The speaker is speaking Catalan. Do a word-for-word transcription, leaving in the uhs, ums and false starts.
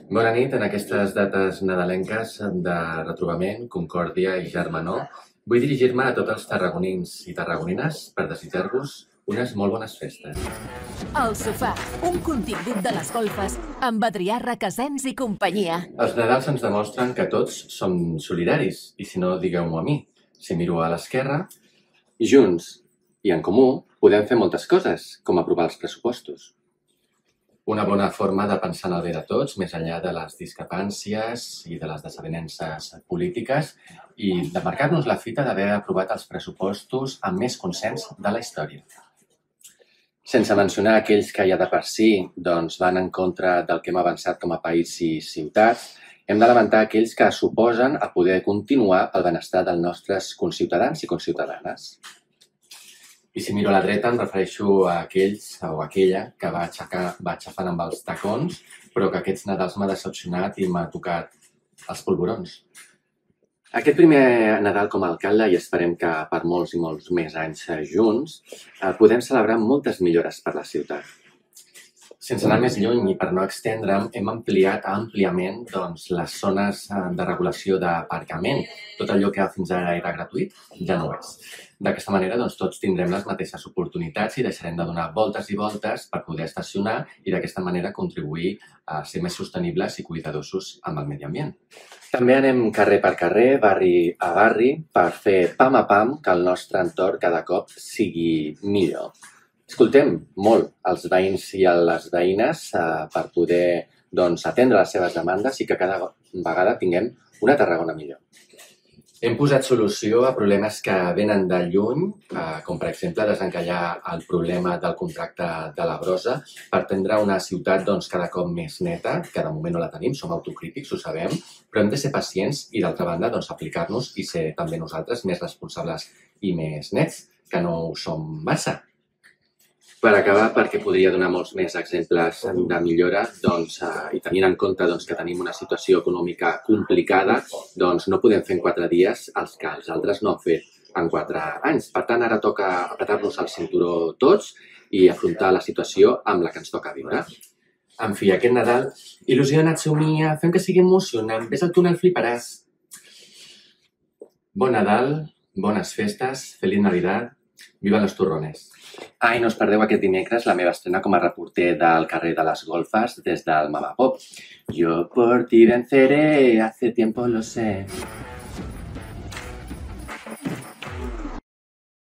Bona nit. En aquestes dates nadalenques de retrobament, concòrdia i germanor, vull dirigir-me a tots els tarragonins i tarragonines per desitjar-vos unes molt bones festes. El sofà, un contingut de les golfes amb Adrià Requesens i companyia. Els Nadals ens demostren que tots som solidaris, i si no, digueu-m'ho a mi. Si miro a l'esquerra, junts i en comú podem fer moltes coses, com aprovar els pressupostos. Una bona forma de pensar en el bé de tots, més enllà de les discrepàncies i de les desavinences polítiques, i de marcar-nos la fita d'haver aprovat els pressupostos amb més consens de la història. Sense mencionar aquells que ja de per si doncs, van en contra del que hem avançat com a país i ciutats, hem de lamentar aquells que suposen a poder continuar el benestar dels nostres conciutadans i conciutadanes. I si miro a la dreta em refereixo a aquells o aquella que va, aixecar, va aixafant amb els tacons, però que aquests Nadals m'ha decepcionat i m'ha tocat els polvorons. Aquest primer Nadal com a alcalde, i esperem que per molts i molts més anys junts, podem celebrar moltes millores per la ciutat. Sense anar més lluny i per no extendre'm, hem ampliat àmpliament doncs, les zones de regulació d'aparcament. Tot allò que fins ara era gratuït ja no ho és. D'aquesta manera, doncs, tots tindrem les mateixes oportunitats i deixarem de donar voltes i voltes per poder estacionar i d'aquesta manera contribuir a ser més sostenibles i cuidadosos amb el medi ambient. També anem carrer per carrer, barri a barri, per fer pam a pam que el nostre entorn cada cop sigui millor. Escoltem molt els veïns i les veïnes per poder doncs, atendre les seves demandes i que cada vegada tinguem una Tarragona millor. Hem posat solució a problemes que venen de lluny, com per exemple desencallar el problema del contracte de la brossa per tindre una ciutat doncs, cada cop més neta, que de moment no la tenim, som autocrítics, ho sabem, però hem de ser pacients i d'altra banda doncs, aplicar-nos i ser també nosaltres més responsables i més nets, que no ho som massa. Per acabar, perquè podria donar molts més exemples de millora, doncs, eh, i tenint en compte doncs, que tenim una situació econòmica complicada, doncs no podem fer en quatre dies els que els altres no han fet en quatre anys. Per tant, ara toca apretar-nos el cinturó tots i afrontar la situació amb la que ens toca viure. En fi, aquest Nadal, il·lusiona't, somia, fem que sigui emocionant, ves al túnel, fliparàs. Bon Nadal, bones festes, feliç Navidad, viva los turrones. Ah, i no us perdeu aquest dimecres la meva estrena com a reporter del carrer de les Golfes des del Mama Pop. Yo por ti venceré, hace tiempo lo sé.